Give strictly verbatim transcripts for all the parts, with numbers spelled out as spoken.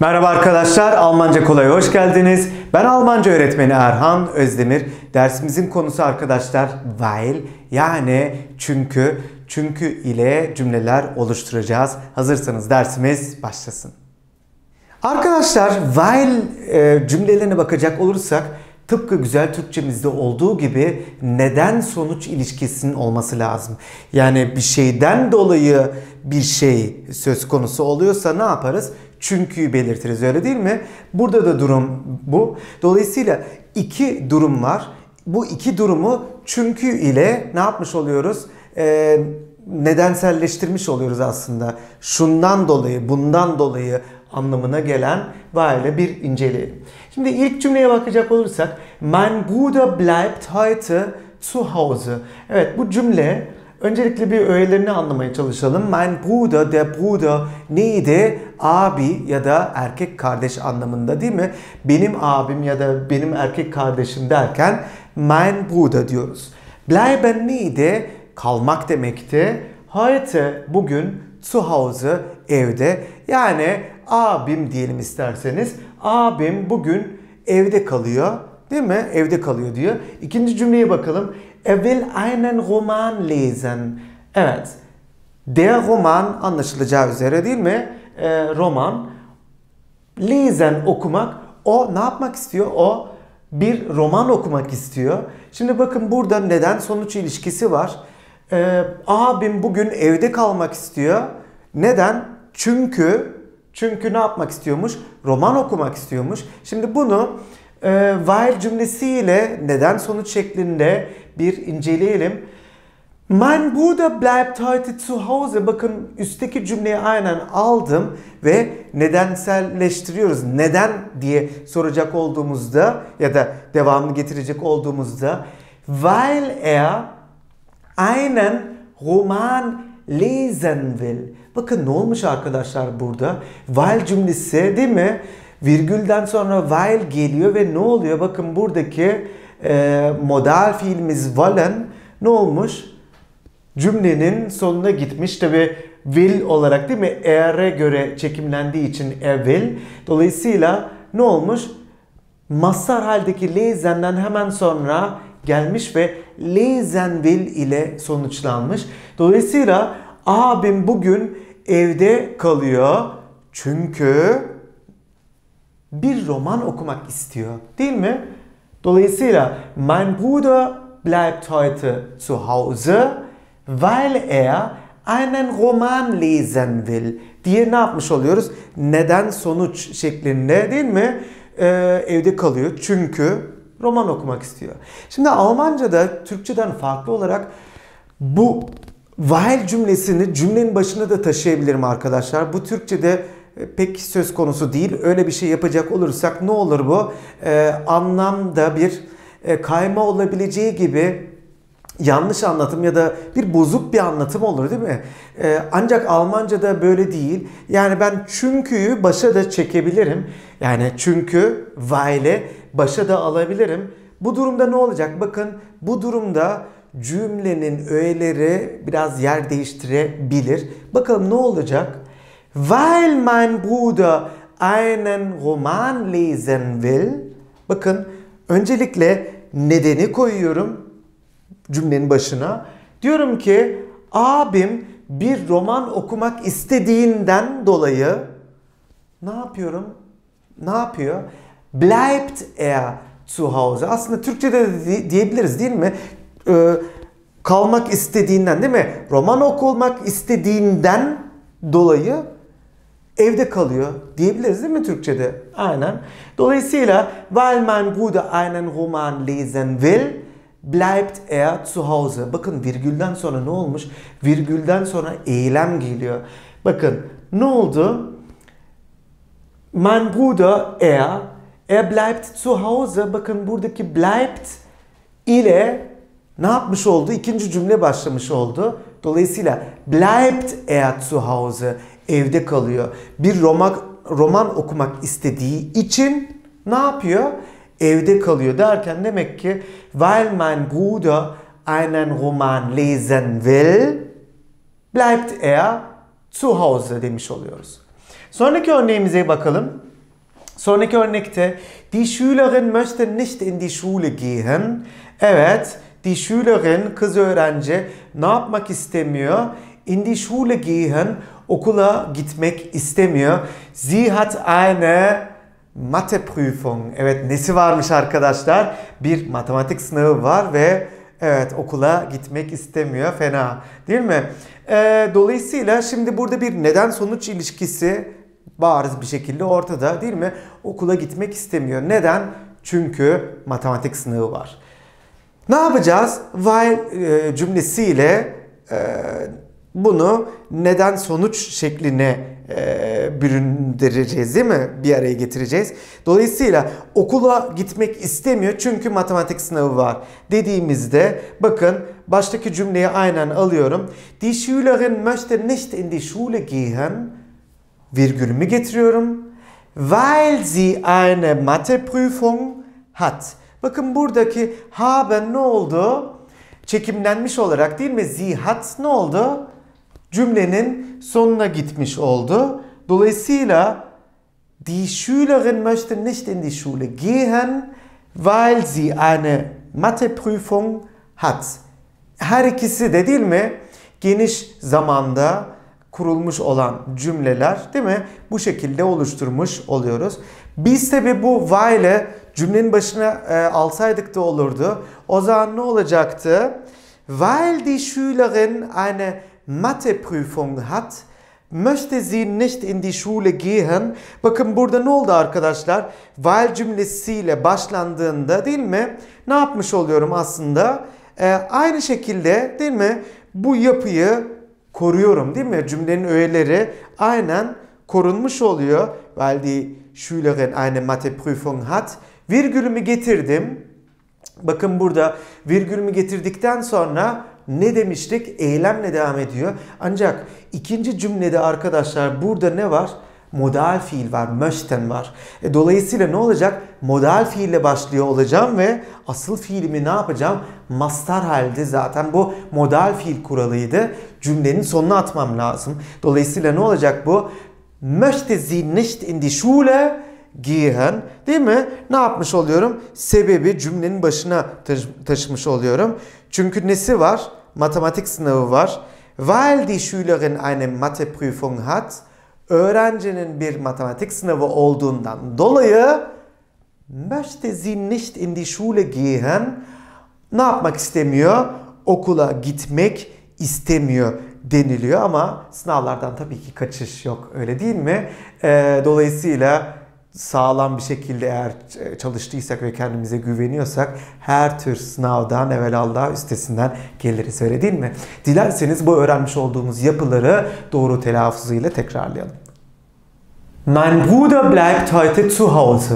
Merhaba arkadaşlar, Almanca Kolay'a hoş geldiniz. Ben Almanca öğretmeni Erhan Özdemir. Dersimizin konusu arkadaşlar weil, yani çünkü, çünkü ile cümleler oluşturacağız. Hazırsanız dersimiz başlasın. Arkadaşlar weil e, cümlelerine bakacak olursak tıpkı güzel Türkçemizde olduğu gibi neden sonuç ilişkisinin olması lazım. Yani bir şeyden dolayı bir şey söz konusu oluyorsa ne yaparız? Çünkü'yü belirtiriz, öyle değil mi? Burada da durum bu. Dolayısıyla iki durum var. Bu iki durumu çünkü ile ne yapmış oluyoruz? Ee, nedenselleştirmiş oluyoruz aslında. Şundan dolayı, bundan dolayı anlamına gelen weil'e bir inceleyelim. Şimdi ilk cümleye bakacak olursak mein Bruder bleibt heute zu Hause. Evet, bu cümle öncelikle bir öğelerini anlamaya çalışalım. Mein Bruder, der Bruder neydi? Abi ya da erkek kardeş anlamında, değil mi? Benim abim ya da benim erkek kardeşim derken mein Bruder diyoruz. Bleiben neydi? Kalmak demekti. Heute, bugün, zu Hause, evde. Yani abim diyelim isterseniz. Abim bugün evde kalıyor. Değil mi? Evde kalıyor diyor. İkinci cümleye bakalım. Er will einen Roman lesen. Evet. Der Roman anlaşılacağı üzere, değil mi? Ee, roman. Lesen okumak. O ne yapmak istiyor? O bir roman okumak istiyor. Şimdi bakın burada neden sonuç ilişkisi var. Ee, abim bugün evde kalmak istiyor. Neden? Çünkü çünkü ne yapmak istiyormuş? Roman okumak istiyormuş. Şimdi bunu e, weil cümlesiyle neden sonuç şeklinde bir inceleyelim. Mein Bruder bleibt heute zu Hause. Bakın üstteki cümleyi aynen aldım ve nedenselleştiriyoruz. Neden diye soracak olduğumuzda ya da devamını getirecek olduğumuzda weil er einen Roman lesen will. Bakın ne olmuş arkadaşlar burada? Weil cümlesi, değil mi? Virgülden sonra weil geliyor ve ne oluyor? Bakın buradaki e, modal fiilimiz wollen ne olmuş? Cümlenin sonuna gitmiş. Tabi will olarak, değil mi? Eğer'e göre çekimlendiği için er will. Dolayısıyla ne olmuş? Mazhar haldeki lesen'den hemen sonra gelmiş ve lesen will ile sonuçlanmış. Dolayısıyla abim bugün evde kalıyor çünkü bir roman okumak istiyor, değil mi? Dolayısıyla mein Bruder bleibt heute zu Hause, weil er einen Roman lesen will diye ne yapmış oluyoruz? Neden sonuç şeklinde, değil mi? Ee, evde kalıyor çünkü roman okumak istiyor. Şimdi Almanca'da Türkçeden farklı olarak bu weil cümlesini cümlenin başına da taşıyabilirim arkadaşlar. Bu Türkçe'de pek söz konusu değil. Öyle bir şey yapacak olursak ne olur bu? Ee, anlamda bir e, kayma olabileceği gibi yanlış anlatım ya da bir bozuk bir anlatım olur, değil mi? Ee, ancak Almanca'da böyle değil. Yani ben çünkü'yü başa da çekebilirim. Yani çünkü weil'e başa da alabilirim. Bu durumda ne olacak? Bakın bu durumda cümlenin öğeleri biraz yer değiştirebilir. Bakalım ne olacak? Weil mein Bruder einen Roman lesen will. Bakın öncelikle nedeni koyuyorum cümlenin başına. Diyorum ki abim bir roman okumak istediğinden dolayı ne yapıyorum? Ne yapıyor? Bleibt er zu Hause. Aslında Türkçe'de de diyebiliriz, değil mi? Ee, kalmak istediğinden, değil mi? Roman okumak istediğinden dolayı evde kalıyor diyebiliriz, değil mi Türkçe'de? Aynen. Dolayısıyla weil mein Bruder einen Roman lesen will, bleibt er zu Hause. Bakın virgülden sonra ne olmuş? Virgülden sonra eylem geliyor. Bakın ne oldu? Mein Bruder er, er bleibt zu Hause. Bakın buradaki bleibt ile ne yapmış oldu? İkinci cümle başlamış oldu. Dolayısıyla bleibt er zu Hause. Evde kalıyor. Bir roman, roman okumak istediği için ne yapıyor? Evde kalıyor derken demek ki weil mein Bruder einen Roman lesen will, bleibt er zu Hause demiş oluyoruz. Sonraki örneğimize bakalım. Sonraki örnekte die Schülerin möchte nicht in die Schule gehen. Evet, die Schülerin, kız öğrenci ne yapmak istemiyor? In die Schule gehen, okula gitmek istemiyor. Sie hat eine Matheprüfung. Evet, nesi varmış arkadaşlar? Bir matematik sınavı var ve evet, okula gitmek istemiyor. Fena değil mi? Ee, dolayısıyla şimdi burada bir neden sonuç ilişkisi bariz bir şekilde ortada değil mi? Okula gitmek istemiyor. Neden? Çünkü matematik sınavı var. Ne yapacağız? Weil e, cümlesiyle e, bunu neden sonuç şekline e, büründüreceğiz değil mi? Bir araya getireceğiz. Dolayısıyla okula gitmek istemiyor çünkü matematik sınavı var dediğimizde bakın baştaki cümleyi aynen alıyorum. Die Schülerin möchte nicht in die Schule gehen. Virgülümü getiriyorum. Weil sie eine Matheprüfung hat. Bakın buradaki haben ne oldu? Çekimlenmiş olarak değil mi? Sie hat ne oldu? Cümlenin sonuna gitmiş oldu. Dolayısıyla die Schülerin möchte nicht in die Schule gehen, weil sie eine Matheprüfung hat. Her ikisi de değil mi? Geniş zamanda kurulmuş olan cümleler değil mi? Bu şekilde oluşturmuş oluyoruz. Biz tabi bu while'e cümlenin başına e, alsaydık da olurdu. O zaman ne olacaktı? Weil die Schülerin eine Matheprüfung hat, möchte sie nicht in die Schule gehen. Bakın burada ne oldu arkadaşlar? Weil cümlesiyle başlandığında değil mi? Ne yapmış oluyorum aslında? E, aynı şekilde değil mi? Bu yapıyı koruyorum değil mi? Cümlenin öğeleri aynen korunmuş oluyor. Weil die Schülerin eine Matheprüfung hat. Virgülümü getirdim. Bakın burada virgülümü getirdikten sonra ne demiştik? Eylemle devam ediyor. Ancak ikinci cümlede arkadaşlar burada ne var? Modal fiil var, möchten var. E, dolayısıyla ne olacak? Modal fiille başlıyor olacağım ve asıl fiilimi ne yapacağım? Mastar halde zaten bu modal fiil kuralıydı. Cümlenin sonuna atmam lazım. Dolayısıyla ne olacak bu? Möchte sie nicht in die Schule gehen, değil mi? Ne yapmış oluyorum? Sebebi cümlenin başına taşımış oluyorum. Çünkü nesi var? Matematik sınavı var. Weil die Schülerin eine Matheprüfung hat. Öğrencinin bir matematik sınavı olduğundan dolayı möchte sie nicht in die Schule gehen. Ne yapmak istemiyor? Okula gitmek istemiyor deniliyor ama sınavlardan tabii ki kaçış yok, öyle değil mi? Ee, dolayısıyla sağlam bir şekilde eğer çalıştıysak ve kendimize güveniyorsak her tür sınavdan evelallah üstesinden geliriz, öyle değil mi? Dilerseniz bu öğrenmiş olduğumuz yapıları doğru telaffuzuyla tekrarlayalım. Mein Bruder bleibt heute zu Hause.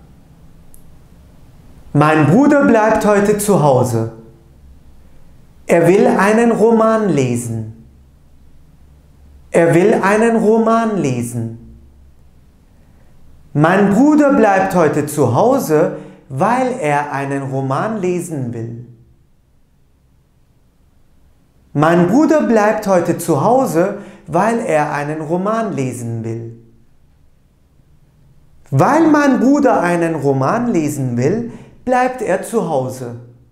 Mein Bruder bleibt heute zu Hause. Er will einen Roman lesen. Er will einen Roman lesen. Mein Bruder bleibt heute zu Hause, weil er einen Roman lesen will. Mein Bruder bleibt heute zu Hause, weil er einen Roman lesen will. Weil mein Bruder einen Roman lesen will, bleibt er zu Hause.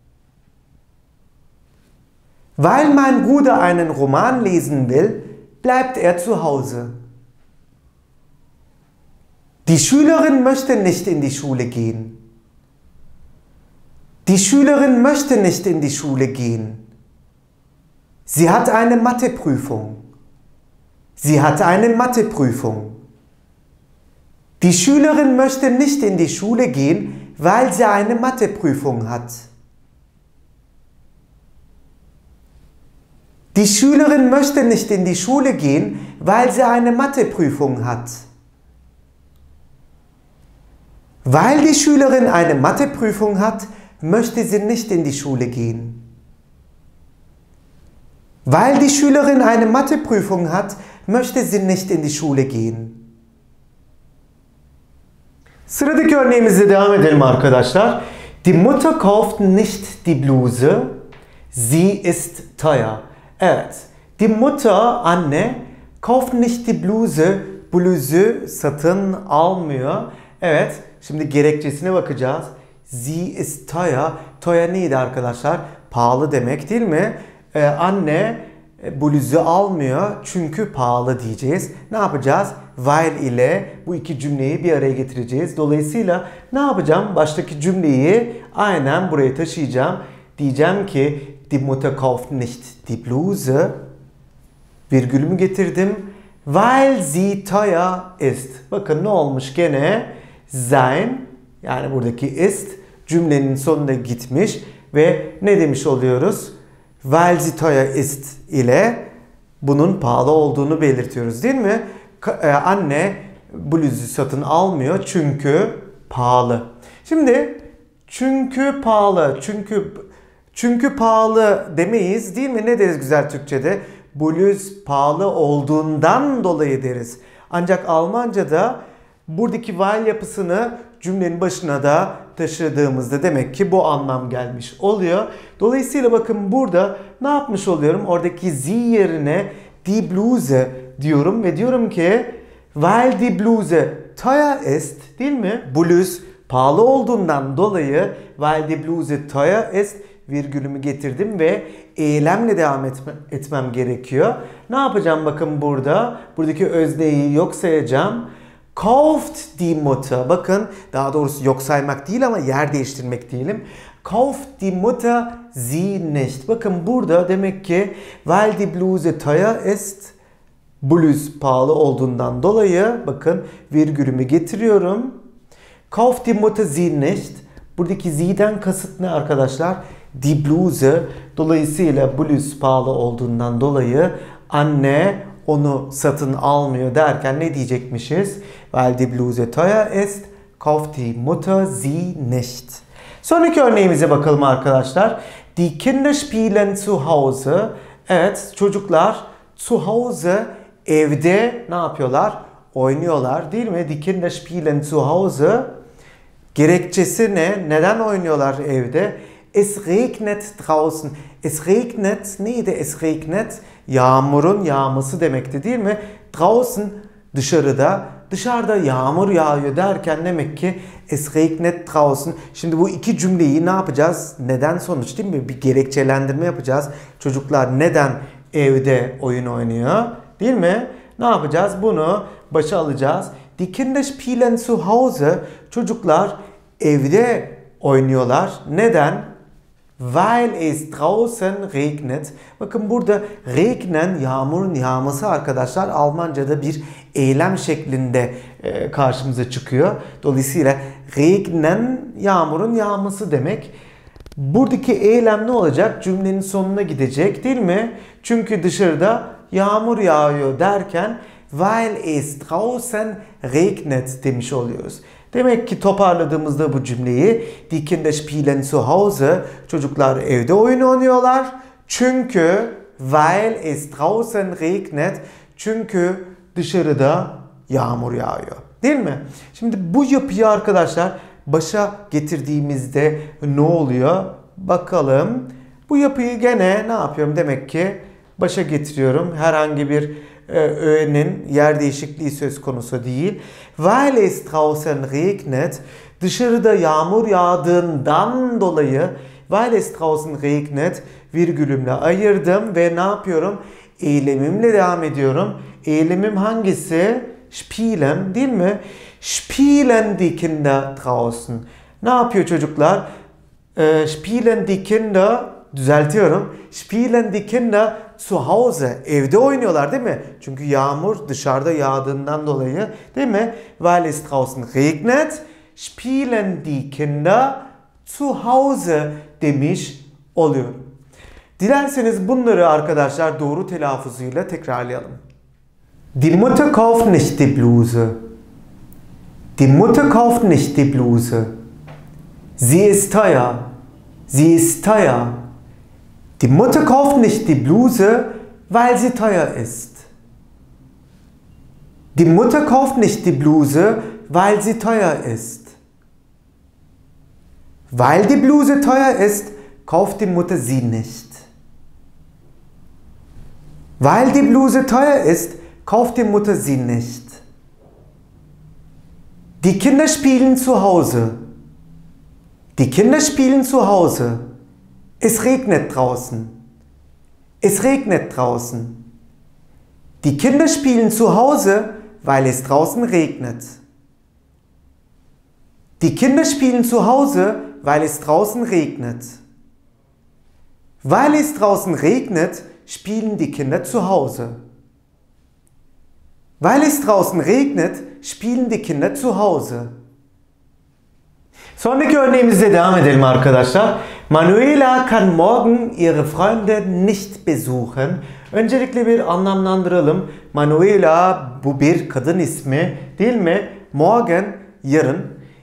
Weil mein Bruder einen Roman lesen will, bleibt er zu Hause. Die Schülerin möchte nicht in die Schule gehen. Die Schülerin möchte nicht in die Schule gehen. Sie hat eine Matheprüfung. Sie hat eine Matheprüfung. Die Schülerin möchte nicht in die Schule gehen, weil sie eine Matheprüfung hat. Die Schülerin möchte nicht in die Schule gehen, weil sie eine Matheprüfung hat. Weil die Schülerin eine Matheprüfung hat, möchte sie nicht in die Schule gehen. Weil die Schülerin eine Matheprüfung hat, möchte sie nicht in die Schule gehen. Sıradaki örneğimize devam edelim arkadaşlar. Die Mutter kauft nicht die Bluse, sie ist teuer. Evet, die Mutter, anne, kauft nicht die Bluse, bluzu satın almıyor. Evet, şimdi gerekçesine bakacağız. Sie ist teuer. Teuer neydi arkadaşlar? Pahalı demek değil mi? Ee, anne bluzu almıyor çünkü pahalı diyeceğiz. Ne yapacağız? Weil ile bu iki cümleyi bir araya getireceğiz. Dolayısıyla ne yapacağım? Baştaki cümleyi aynen buraya taşıyacağım. Diyeceğim ki die Mutter kauft nicht die Bluse. Virgülümü getirdim. Weil sie teuer ist. Bakın ne olmuş gene? Sein, yani buradaki ist cümlenin sonunda gitmiş ve ne demiş oluyoruz? Weil sie teuer ist ile bunun pahalı olduğunu belirtiyoruz değil mi? Anne bluzu satın almıyor çünkü pahalı. Şimdi çünkü pahalı, çünkü çünkü pahalı demeyiz değil mi? Ne deriz güzel Türkçe'de? Bluz pahalı olduğundan dolayı deriz. Ancak Almanca'da buradaki weil yapısını cümlenin başına da taşıdığımızda demek ki bu anlam gelmiş oluyor. Dolayısıyla bakın burada ne yapmış oluyorum? Oradaki sie yerine die Bluse diyorum ve diyorum ki weil die Bluse teuer ist değil mi? Bluz pahalı olduğundan dolayı weil die Bluse teuer ist virgülümü getirdim ve eylemle devam etme, etmem gerekiyor. Ne yapacağım bakın burada? Buradaki özneyi yok sayacağım. Kauft die Mutter. Bakın daha doğrusu yok saymak değil ama yer değiştirmek diyelim. Kauft die Mutter sie nicht. Bakın burada demek ki weil die Bluse teuer ist. Bluz pahalı olduğundan dolayı bakın virgülümü getiriyorum. Kauft die Mutter sie nicht. Buradaki sie'den kasıt ne arkadaşlar? Die Bluse. Dolayısıyla bluz pahalı olduğundan dolayı anne onu satın almıyor derken ne diyecekmişiz? Weil die Bluse teuer ist, kauft die Mutter sie nicht. Sonraki örneğimize bakalım arkadaşlar. Die Kinder spielen zu Hause. Evet, çocuklar zu Hause evde ne yapıyorlar? Oynuyorlar değil mi? Die Kinder spielen zu Hause. Gerekçesi ne? Neden oynuyorlar evde? Es regnet draußen. Es regnet neydi? Es regnet yağmurun yağması demekti değil mi? Draußen dışarıda. Dışarıda yağmur yağıyor derken demek ki es regnet draußen. Şimdi bu iki cümleyi ne yapacağız? Neden sonuç değil mi? Bir gerekçelendirme yapacağız. Çocuklar neden evde oyun oynuyor? Değil mi? Ne yapacağız? Bunu başa alacağız. Die Kinder spielen zu Hause. Çocuklar evde oynuyorlar. Neden? Weil es draußen regnet. Bakın burada regnen yağmurun yağması arkadaşlar Almanca'da bir eylem şeklinde e, karşımıza çıkıyor. Dolayısıyla regnen yağmurun yağması demek. Buradaki eylem ne olacak? Cümlenin sonuna gidecek değil mi? Çünkü dışarıda yağmur yağıyor derken weil es draußen regnet demiş oluyoruz. Demek ki toparladığımızda bu cümleyi die Kinder spielen zu Hause. Çocuklar evde oyun oynuyorlar. Çünkü weil es draußen regnet. Çünkü dışarıda yağmur yağıyor. Değil mi? Şimdi bu yapıyı arkadaşlar başa getirdiğimizde ne oluyor? Bakalım. Bu yapıyı gene ne yapıyorum? Demek ki başa getiriyorum. Herhangi bir öğenin yer değişikliği söz konusu değil. Weil es draußen regnet. Dışarıda yağmur yağdığından dolayı weil es draußen regnet virgülümle ayırdım ve ne yapıyorum? Eylemimle devam ediyorum. Eylemim hangisi? Spielen değil mi? Spielen die Kinder draußen. Ne yapıyor çocuklar? Äh, spielen die Kinder, düzeltiyorum. Spielen die Kinder zu Hause. Evde oynuyorlar değil mi? Çünkü yağmur dışarıda yağdığından dolayı değil mi? Weil es draußen regnet. Spielen die Kinder zu Hause demiş oluyorum. Dilerseniz bunları arkadaşlar doğru telaffuzuyla tekrarlayalım. Die Mutter kauft nicht die Bluse. Die Mutter kauft nicht die Bluse. Sie ist teuer. Sie ist teuer. Die Mutter kauft nicht die Bluse, weil sie teuer ist. Die Mutter kauft nicht die Bluse, weil sie teuer ist. Weil die Bluse teuer ist, kauft die Mutter sie nicht. Weil die Bluse teuer ist, kauft die Mutter sie nicht. Die Kinder spielen zu Hause. Die Kinder spielen zu Hause. Es regnet draußen. Es regnet draußen. Die Kinder spielen zu Hause, weil es draußen regnet. Die Kinder spielen zu Hause, weil es draußen regnet. Weil es draußen regnet, spielen die Kinder zu Hause. Weil es draußen regnet, spielen die Kinder zu Hause. Sonraki örneğimize devam edelim arkadaşlar. Manuela kann morgen ihre Freunde nicht besuchen. Öncelikle bir anlamlandıralım. Manuela bu bir kadın ismi değil mi? Morgen yarın.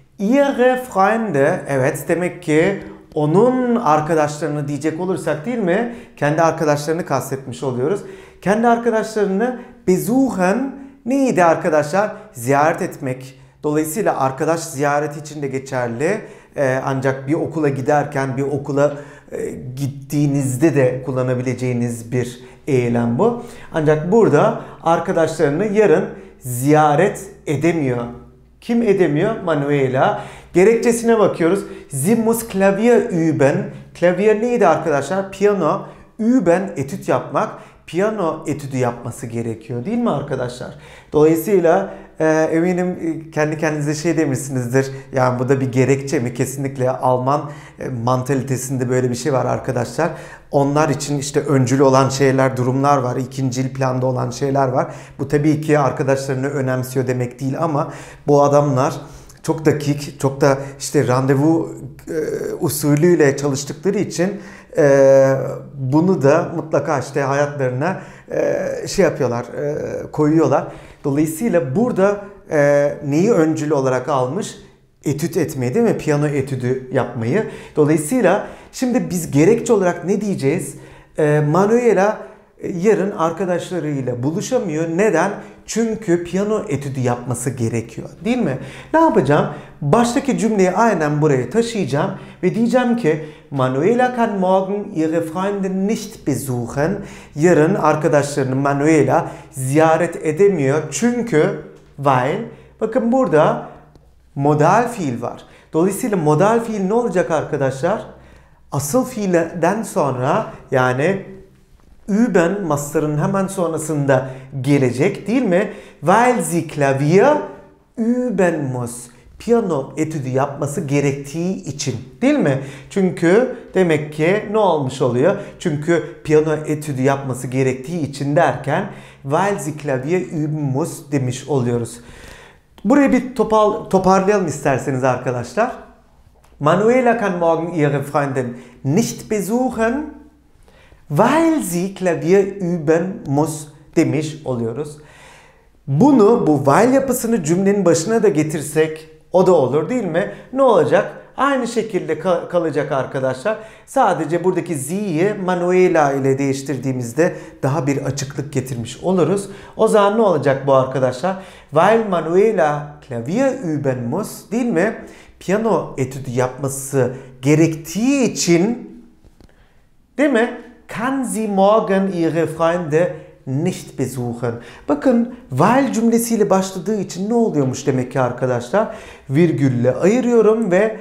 Ihre Freunde, evet, demek ki onun arkadaşlarını diyecek olursak değil mi? Kendi arkadaşlarını kastetmiş oluyoruz. Kendi arkadaşlarını besuchen neydi arkadaşlar? Ziyaret etmek. Dolayısıyla arkadaş ziyareti için de geçerli. Ee, ancak bir okula giderken bir okula e, gittiğinizde de kullanabileceğiniz bir eylem bu. Ancak burada arkadaşlarını yarın ziyaret edemiyor. Kim edemiyor? Manuela. Gerekçesine bakıyoruz. Sie muss Klavier üben. Klavier neydi arkadaşlar? Piyano. Üben, etüt yapmak. Piyano etüdü yapması gerekiyor değil mi arkadaşlar? Dolayısıyla e, eminim kendi kendinize şey demişsinizdir. Yani bu da bir gerekçe mi? Kesinlikle Alman e, mantalitesinde böyle bir şey var arkadaşlar. Onlar için işte öncül olan şeyler, durumlar var. İkincil planda olan şeyler var. Bu tabii ki arkadaşlarını önemsiyor demek değil ama bu adamlar çok dakik, çok da işte randevu e, usulüyle çalıştıkları için e, bunu da mutlaka işte hayatlarına e, şey yapıyorlar, e, koyuyorlar. Dolayısıyla burada e, neyi öncül olarak almış? Etüt etmeyi değil mi? Piyano etüdü yapmayı. Dolayısıyla şimdi biz gerekçe olarak ne diyeceğiz? E, Manuela yarın arkadaşlarıyla buluşamıyor. Neden? Çünkü piyano etüdü yapması gerekiyor. Değil mi? Ne yapacağım? Baştaki cümleyi aynen buraya taşıyacağım ve diyeceğim ki Manuela kann morgen ihre Freunde nicht besuchen. Yarın arkadaşlarını Manuela ziyaret edemiyor. Çünkü weil, bakın burada modal fiil var. Dolayısıyla modal fiil ne olacak arkadaşlar? Asıl fiilden sonra yani üben mastarın hemen sonrasında gelecek değil mi? Weil sie Klavier üben muss. Piyano etüdü yapması gerektiği için değil mi? Çünkü demek ki ne olmuş oluyor? Çünkü piyano etüdü yapması gerektiği için derken weil sie Klavier üben muss demiş oluyoruz. Burayı bir topal, toparlayalım isterseniz arkadaşlar. Manuela kann morgen ihre Freundin nicht besuchen, weil sie Klavier üben muss demiş oluyoruz. Bunu, bu while yapısını cümlenin başına da getirsek o da olur değil mi? Ne olacak? Aynı şekilde kal- kalacak arkadaşlar. Sadece buradaki z'yi Manuela ile değiştirdiğimizde daha bir açıklık getirmiş oluruz. O zaman ne olacak bu arkadaşlar? Weil Manuela Klavier üben muss değil mi? Piyano etüdü yapması gerektiği için değil mi? Kann sie morgen ihre Freunde nicht besuchen. Bakın weil cümlesiyle başladığı için ne oluyormuş demek ki arkadaşlar? Virgülle ayırıyorum ve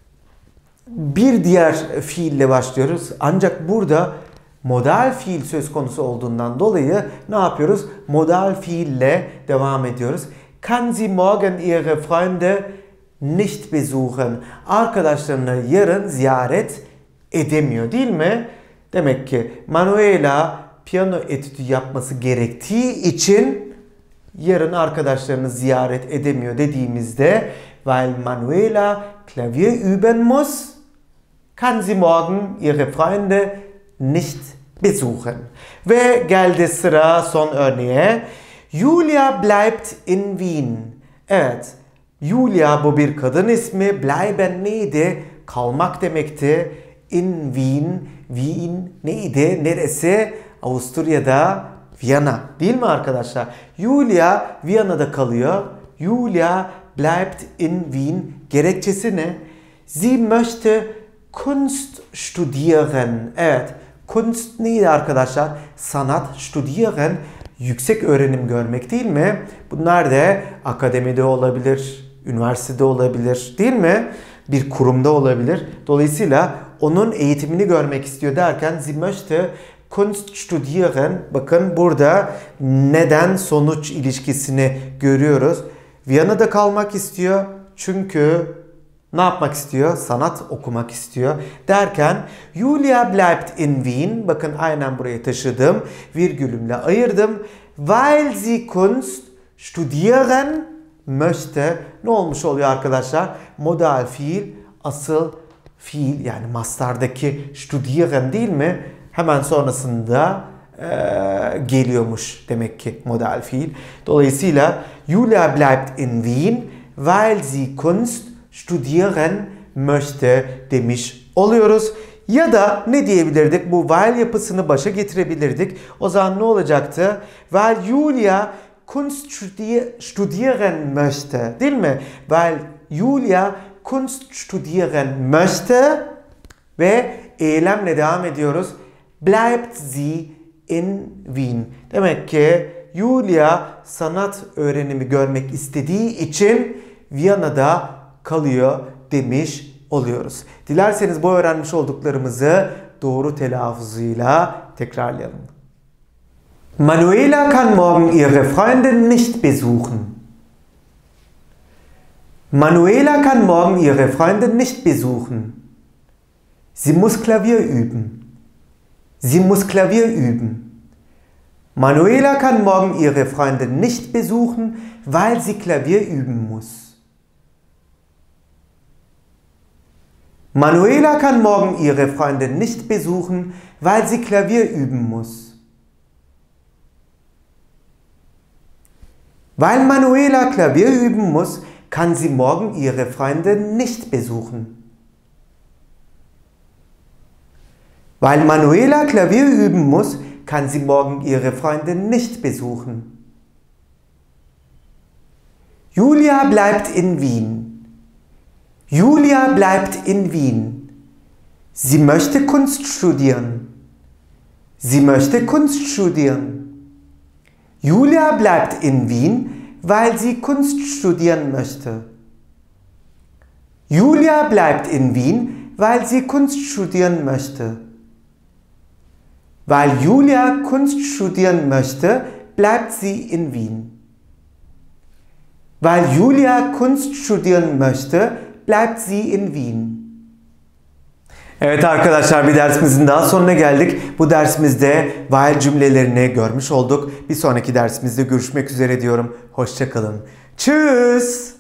bir diğer fiille başlıyoruz. Ancak burada modal fiil söz konusu olduğundan dolayı ne yapıyoruz? Modal fiille devam ediyoruz. Kann sie morgen ihre Freunde nicht besuchen. Arkadaşlarını yarın ziyaret edemiyor değil mi? Demek ki Manuela piyano etüdü yapması gerektiği için yarın arkadaşlarını ziyaret edemiyor dediğimizde weil Manuela Klavier üben muss, kann sie morgen ihre Freunde nicht besuchen. Ve geldi sıra son örneğe. Julia bleibt in Wien. Evet, Julia bu bir kadın ismi. Bleiben neydi? Kalmak demekti. In Wien. Wien neydi? Neresi? Avusturya'da Viyana. Değil mi arkadaşlar? Julia Viyana'da kalıyor. Julia bleibt in Wien. Gerekçesi ne? Sie möchte Kunst studieren. Evet. Kunst neydi arkadaşlar? Sanat, studieren, yüksek öğrenim görmek değil mi? Bunlar da akademide olabilir, üniversitede olabilir, değil mi? Bir kurumda olabilir. Dolayısıyla onun eğitimini görmek istiyor derken sie möchte Kunst studieren. Bakın burada neden sonuç ilişkisini görüyoruz. Viyana'da kalmak istiyor çünkü ne yapmak istiyor? Sanat okumak istiyor. Derken Julia bleibt in Wien. Bakın aynen buraya taşıdım. Virgülümle ayırdım. Weil sie Kunst studieren möchte. Ne olmuş oluyor arkadaşlar? Modal fiil, asıl fiil yani mastardaki studieren değil mi? Hemen sonrasında e, geliyormuş demek ki modal fiil. Dolayısıyla Julia bleibt in Wien, weil sie Kunst studieren möchte demiş oluyoruz. Ya da ne diyebilirdik? Bu weil yapısını başa getirebilirdik. O zaman ne olacaktı? Weil Julia Kunst studieren möchte. Değil mi? Weil Julia Kunst studieren möchte ve eylemle devam ediyoruz. Bleibt sie in Wien. Demek ki Julia sanat öğrenimi görmek istediği için Viyana'da kalıyor demiş oluyoruz. Dilerseniz bu öğrenmiş olduklarımızı doğru telaffuzuyla tekrarlayalım. Manuela kann morgen ihre Freundin nicht besuchen. Manuela kann morgen ihre Freundin nicht besuchen. Sie muss Klavier üben. Sie muss Klavier üben. Manuela kann morgen ihre Freundin nicht besuchen, weil sie Klavier üben muss. Manuela kann morgen ihre Freundin nicht besuchen, weil sie Klavier üben muss. Weil Manuela Klavier üben muss, kann sie morgen ihre Freundin nicht besuchen. Weil Manuela Klavier üben muss, kann sie morgen ihre Freundin nicht besuchen. Julia bleibt in Wien. Julia bleibt in Wien. Sie möchte Kunst studieren. Sie möchte Kunst studieren. Julia bleibt in Wien, weil sie Kunst studieren möchte. Julia bleibt in Wien, weil sie Kunst studieren möchte. Weil Julia Kunst studieren möchte, bleibt sie in Wien. Weil Julia Kunst studieren möchte, bleibt sie in Wien. Evet arkadaşlar, bir dersimizin daha sonuna geldik. Bu dersimizde while cümlelerini görmüş olduk. Bir sonraki dersimizde görüşmek üzere diyorum. Hoşça kalın. Tschüss.